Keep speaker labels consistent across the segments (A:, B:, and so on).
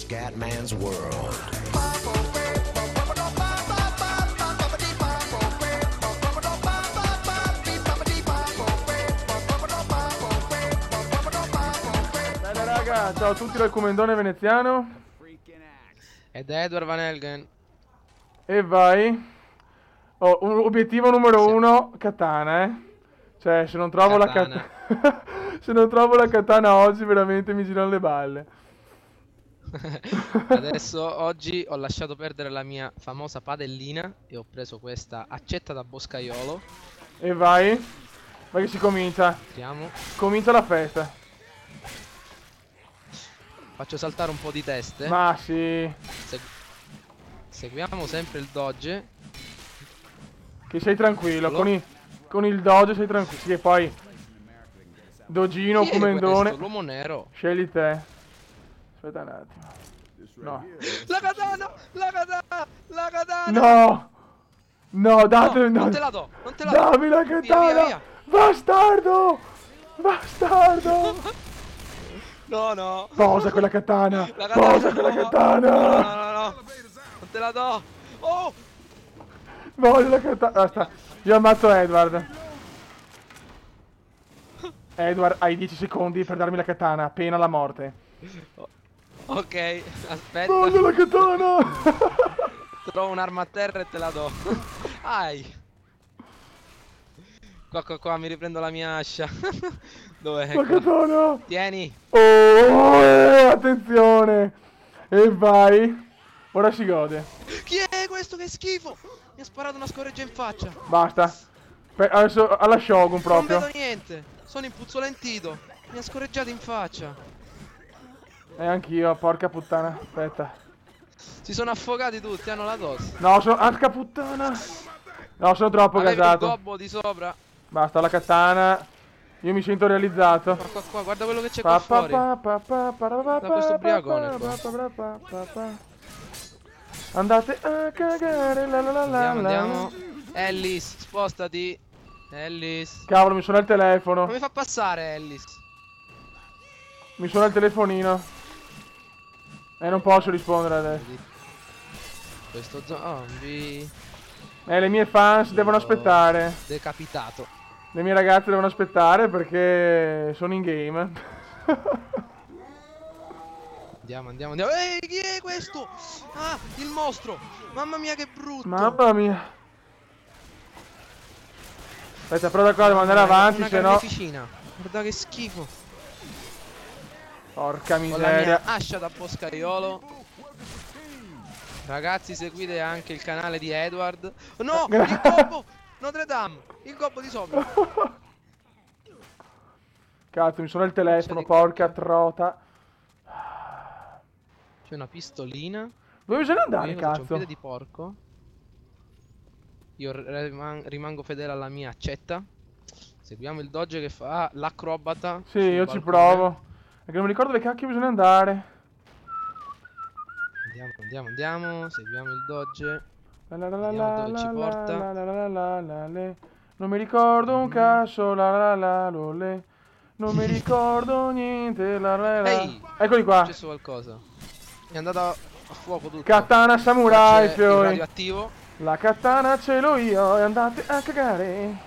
A: Scatman's World.
B: Bella raga, ciao a tutti dal Comendone veneziano.
C: Ed è Edward Van Helgen.
B: E vai. Oh, obiettivo numero 1, katana, Cioè, se non trovo
C: Katana.
B: la katana... se non trovo la katana oggi, veramente mi girano le balle.
C: Adesso oggi ho lasciato perdere la mia famosa padellina e ho preso questa accetta da boscaiolo.
B: E vai. Vai che si comincia.
C: Entriamo.
B: Comincia la festa.
C: Faccio saltare un po' di teste.
B: Ma sì.
C: Seguiamo sempre il dodge.
B: Che sei tranquillo. Con il doge sei tranquillo. Sì, e poi Dogino,
C: Chi è
B: Comendone.
C: questo? L'uomo nero.
B: Scegli te. Aspetta un attimo. No.
C: La katana! La katana! La katana!
B: No! No, datemi,
C: No,
B: no.
C: non te la do! Non te la do!
B: Dammi la
C: Via,
B: katana!
C: via, via.
B: Bastardo! Bastardo!
C: No, no!
B: Posa quella katana!
C: La katana!
B: Posa quella
C: No,
B: katana!
C: no, no, no! Non te la do! Oh!
B: Voglio la katana! Basta. Io ammazzo Edward. Edward, hai 10 secondi per darmi la katana, pena la morte.
C: Ok, aspetta.
B: Voglio la katana!
C: Trovo un'arma a terra e te la do. Ai. Qua, mi riprendo la mia ascia. Dov'è?
B: La katana!
C: Tieni.
B: Oh, attenzione! E vai! Ora si gode.
C: Chi è questo? Che schifo! Mi ha sparato una scorreggia in faccia.
B: Basta. Adesso alla Shogun proprio.
C: Non vedo niente. Sono impuzzolentito. Mi ha scorreggiato in faccia.
B: E anch'io, porca puttana. Aspetta.
C: Si sono affogati tutti, hanno la tosse.
B: No, sono... Porca puttana. No, sono troppo
C: Avevi il
B: gasato.
C: gobbo di sopra.
B: Basta, la katana. Io mi sento realizzato.
C: Qua, guarda quello che c'è qua fuori. Da questo ubriacone qua.
B: Andate a cagare, la la la la.
C: Andiamo. Ellis, spostati. Ellis.
B: Cavolo, mi suona il telefono.
C: Non mi fa passare, Ellis.
B: Mi suona il telefonino. Non posso rispondere adesso.
C: Questo zombie.
B: Le mie fans devono aspettare.
C: Decapitato.
B: Le mie ragazze devono aspettare perché sono in game.
C: Andiamo. Ehi, chi è questo? Ah, il mostro. Mamma mia, che brutto.
B: Mamma mia. Aspetta, però da qua devo andare avanti,
C: una
B: se no...
C: carneficina. Guarda che schifo.
B: Porca
C: Con la mia
B: miseria.
C: ascia da boscaiolo. Ragazzi, seguite anche il canale di Edward. No, il gobbo. Notre Dame. Il gobbo di sopra.
B: Cazzo, mi suona il telefono, porca trota.
C: C'è una pistolina.
B: Dove bisogna andare,
C: Io faccio un
B: cazzo?
C: piede di porco. Io rimango fedele alla mia accetta. Seguiamo il doge che fa l'acrobata.
B: Sì, io ci provo. Perché non mi ricordo dove cacchio bisogna andare.
C: Andiamo. Seguiamo il doge.
B: Vediamo
C: dove ci porta.
B: Non mi ricordo un cazzo, non mi ricordo niente,
C: Ehi!
B: Eccoli
C: È
B: qua.
C: successo qualcosa. È andata a fuoco tutto.
B: Katana samurai,
C: C'è il
B: fiori.
C: radioattivo.
B: La katana ce l'ho io e andate a cagare.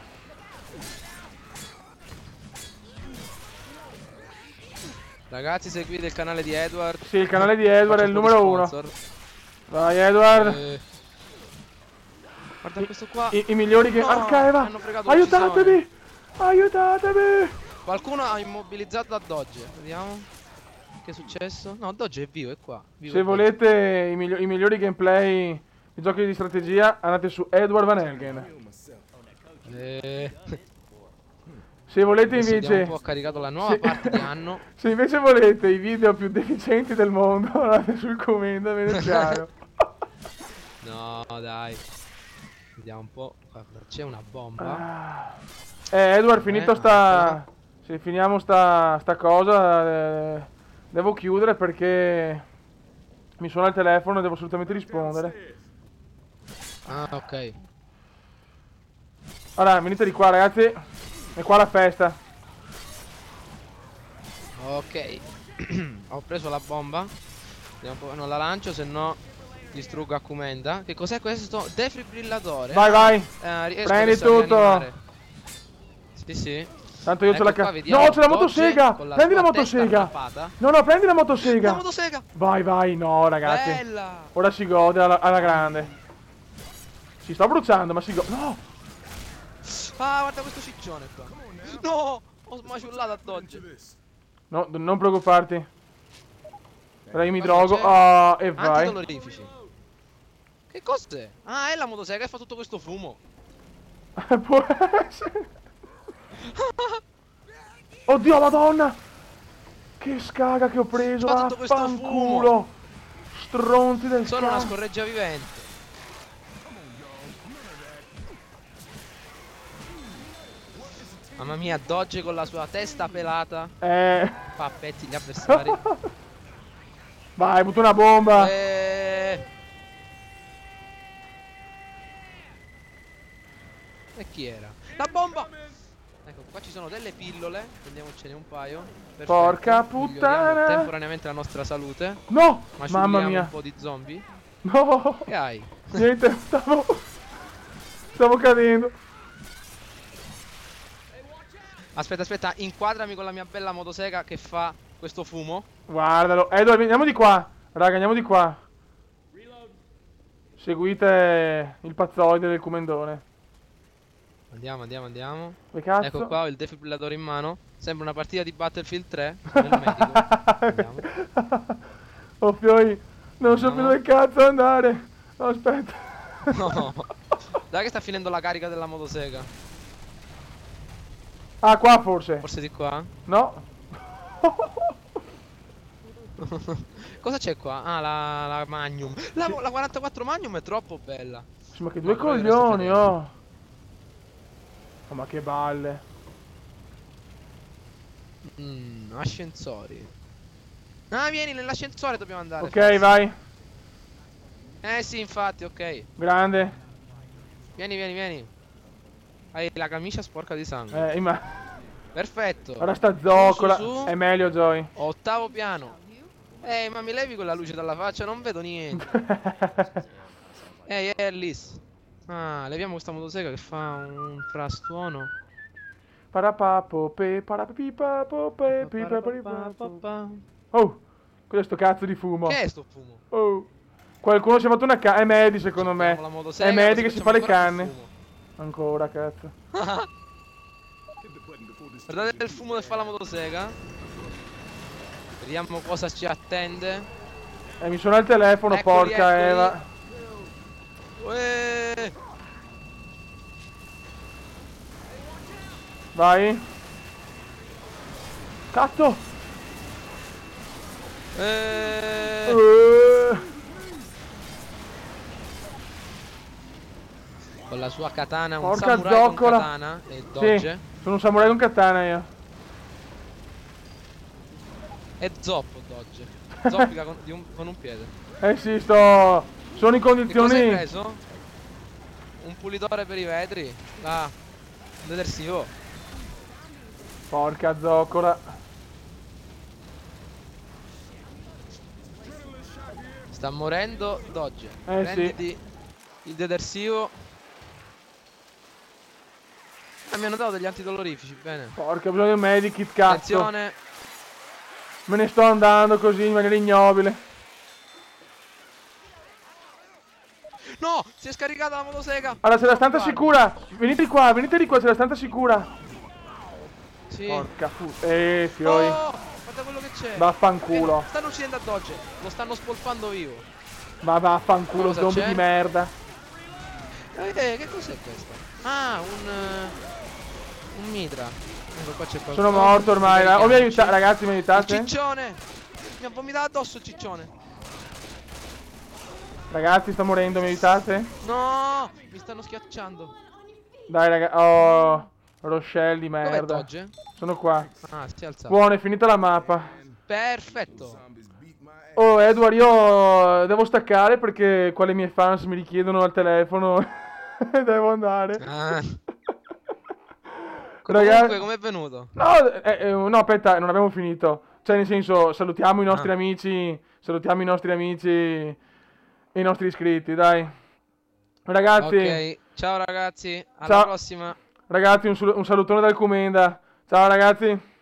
C: Ragazzi, seguite il canale di Edward.
B: Sì, il canale di Edward è il numero 1. Vai Edward.
C: Guarda questo qua.
B: I migliori che...
C: No,
B: Arcaeva!
C: hanno fregato
B: Aiutatemi! Aiutatemi!
C: Qualcuno ha immobilizzato da Dodge. Vediamo. Che è successo? No, Dodge è vivo, è qua. Vivo
B: Se
C: è
B: volete i migliori gameplay di giochi di strategia, andate su Edward Van Helgen. Se volete
C: Adesso
B: invece...
C: abbiamo un po' caricato la nuova parte di anno.
B: Se invece volete i video più deficienti del mondo, andate sul commento veneziano.
C: No, dai. Vediamo un po'. Guarda, c'è una bomba.
B: Edward, finito sta... Se finiamo sta cosa, devo chiudere perché mi suona il telefono e devo assolutamente rispondere.
C: Ah, ok.
B: Allora, venite di qua, ragazzi. È qua la festa.
C: Ok. Ho preso la bomba. Vediamo un po'. Non la lancio, se no distruggo Accumenda. Che cos'è questo? Defibrillatore.
B: Vai, vai.
C: Riesco
B: Prendi
C: adesso a
B: tutto.
C: rianimare. Sì, sì.
B: Tanto io c'ho la
C: Ecco qua,
B: ca...
C: vediamo
B: No, c'è la
C: Dodge
B: motosega.
C: con la
B: Prendi la
C: sua testa
B: motosega.
C: frappata.
B: No, no, prendi la
C: La
B: motosega.
C: motosega!
B: Vai, vai. No, ragazzi.
C: Bella!
B: Ora si gode alla grande. Si sta bruciando, ma si gode. No.
C: Ah, guarda questo ciccione qua. No! Ho smaciullato a Dodge.
B: No, non preoccuparti. Ora io mi
C: Cosa
B: drogo.
C: c'è?
B: Ah, e vai.
C: Antidolorifici. Che cos'è? Ah, è la motosega che fa tutto questo fumo.
B: Può essere. Oddio, madonna. Che scaga che ho preso.
C: Fa tutto questo
B: Vaffanculo. Stronzi del
C: Sono una
B: cazzo.
C: scorreggia vivente. Mamma mia, Dodge con la sua testa pelata fa a petti gli avversari.
B: Vai, butto una bomba.
C: E chi era? La bomba! Ecco, qua ci sono delle pillole. Prendiamocene un paio. Perfetto.
B: Porca
C: Miglioriamo
B: puttana.
C: temporaneamente la nostra salute.
B: No,
C: Ma
B: mamma mia.
C: un po' di zombie.
B: No.
C: Che hai?
B: Niente, stavo cadendo.
C: Aspetta, aspetta, inquadrami con la mia bella motosega che fa questo fumo.
B: Guardalo. Edward, andiamo di qua. Raga, andiamo di qua. Seguite il pazzoide del Cumendone.
C: Andiamo, andiamo, andiamo.
B: Che cazzo?
C: Ecco qua, ho il defibrillatore in mano. Sembra una partita di Battlefield 3. Sono il medico. Andiamo.
B: Oh fioi, non so più
C: Andiamo.
B: dove cazzo andare. No, aspetta.
C: No. Dai che sta finendo la carica della motosega.
B: Ah, qua forse.
C: Forse di qua?
B: No.
C: Cosa c'è qua? Ah, la Magnum. La 44 Magnum è troppo bella.
B: Sì, ma che due
C: Ma quello che
B: coglioni,
C: resto
B: oh. Oh, ma che balle.
C: Ascensori. Ah, vieni nell'ascensore, dobbiamo andare.
B: Ok,
C: forse.
B: vai.
C: Sì, infatti, ok.
B: Grande.
C: Vieni, vieni, vieni. Hai la camicia sporca di sangue.
B: Ma...
C: Perfetto.
B: Ora sta zoccola.
C: Su.
B: È meglio, Joy.
C: Ottavo piano. Ma mi levi quella luce dalla faccia? Non vedo niente. Ehi, Ellis. Ah, leviamo questa motosega che fa un frastuono.
B: Parapapope, parapipapope, pipapipapo. Oh, cos'è sto cazzo di fumo?
C: Che è sto fumo?
B: Oh, qualcuno si è fatto una canna. È Medi, secondo me.
C: Facciamo la motosega,
B: È Medi
C: così
B: che si
C: facciamo
B: fa le
C: ancora più
B: canne. Ancora, cazzo.
C: fumo. Guardate il fumo che fa la motosega. Vediamo cosa ci attende.
B: Mi suona il telefono,
C: Eccoli,
B: porca
C: eccoli.
B: Eva.
C: Uè.
B: Vai. Cazzo.
C: Con la sua katana, un
B: Porca
C: samurai con
B: zoccola.
C: katana e dodge.
B: Sì, sono un samurai con katana io.
C: E zoppo dodge. Zoppica con un piede.
B: Sì, sono in
C: Che cosa hai
B: condizioni.
C: preso? Un pulitore per i vetri. Ah, un detersivo.
B: Porca zoccola.
C: Sta morendo dodge.
B: Sì.
C: Prenditi il detersivo. Mi hanno dato degli antidolorifici, bene.
B: Porca, ho bisogno di un medikit, cazzo.
C: Attenzione.
B: Me ne sto andando così in maniera ignobile.
C: No, si è scaricata la motosega.
B: Allora, c'è la stanza sicura. Venite di qua, c'è la stanza sicura.
C: Sì.
B: Porca puttana. Fioi.
C: Oh, guarda quello che c'è.
B: Vaffanculo.
C: Stanno uccidendo a Dodge. Lo stanno spolpando vivo.
B: Ma vaffanculo,
C: Cosa
B: zombie
C: c'è?
B: di merda.
C: Che cos'è questo? Ah, un mitra. Ecco, qua c'è qualcosa.
B: Sono morto ormai. Oh, mi aiutate, ragazzi, mi
C: Il
B: aiutate?
C: ciccione. Mi ha vomitato addosso il ciccione.
B: Ragazzi, sto morendo, mi aiutate?
C: No, mi stanno schiacciando.
B: Dai, ragazzi. Oh, Rochelle di
C: Dov'è
B: merda.
C: Dodge?
B: Sono qua.
C: Ah, si è alzato.
B: Buono, è finita la mappa.
C: Perfetto.
B: Oh, Edward, io devo staccare perché qua le mie fans mi richiedono al telefono. Devo andare.
C: Ah.
B: Ragazzi,
C: Comunque, com'è venuto?
B: no, no, aspetta, non abbiamo finito. Cioè, nel senso, salutiamo i nostri
C: Ah.
B: amici salutiamo i nostri amici e i nostri iscritti, dai. Ragazzi,
C: Ok, ciao ragazzi, alla
B: ciao.
C: prossima.
B: Ragazzi, un salutone dal Comenda. Ciao ragazzi.